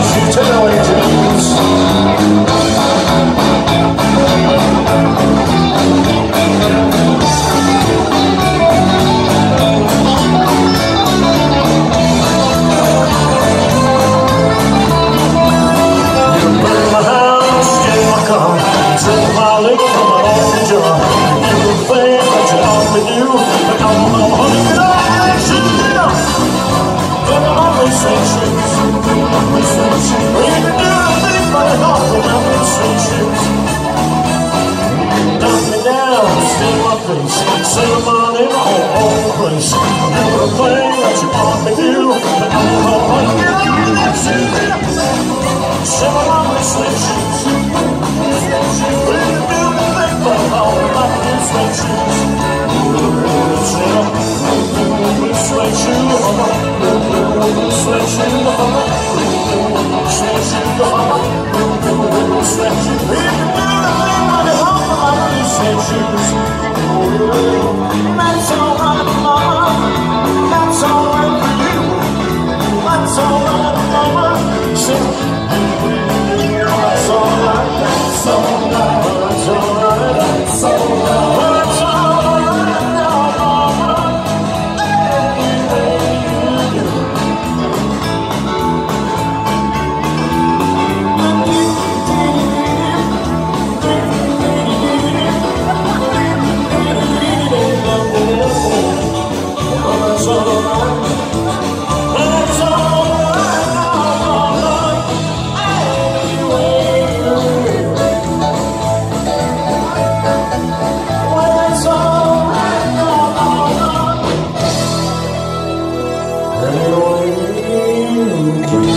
Ceremony, my whole place. You're a thing that you want me to do, but I'm gonna get on that shit. Ceremony, sweet shoes. We can do the thing, but all about the sweet shoes. Sweet shoes, sweet shoes, sweet shoes. We can do the thing, but all about the sweet shoes. That's alright, mama. That's alright for you. That's alright, mama. Sing. That's alright. That's alright. That's alright. That's alright. That's alright now, mama. Anyway,